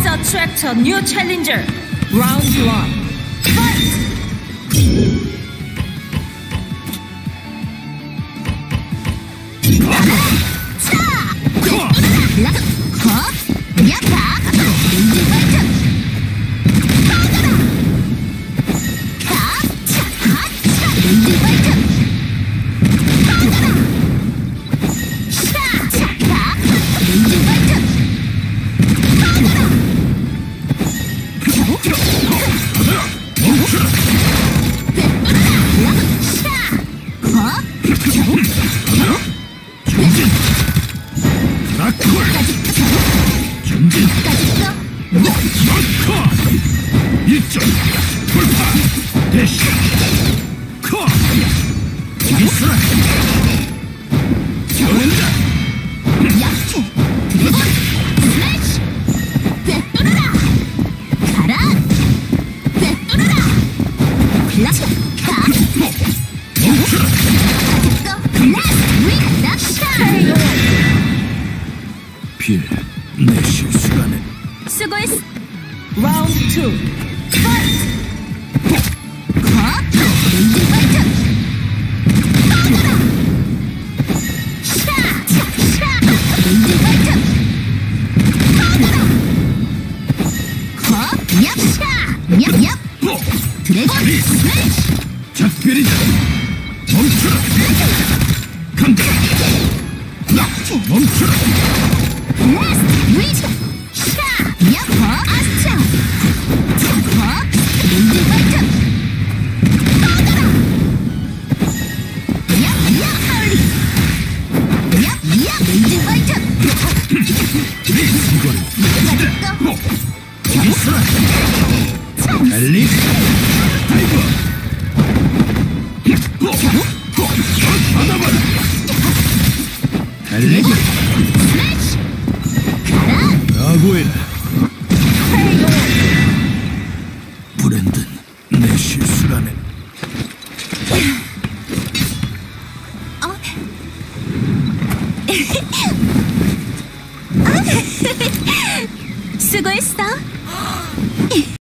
attract a new challenger. Round 1. Fight! 필, 내 실수라네. 수고했어. Round 2. Fight! 드래곤 스매시! 작별이다! 멈춰라! 간다! 멈춰라! 라스트 위치! 샤! 야호! 아스차! 야호! 렌즈 발전! 떠나라! 야! 하울리! 야! 렌즈 발전! 이거는 가득거! 달리! 타이거! 받아봐라! 달리! 스매시! 가라! 라고해라! 브랜든, 내 실수라네.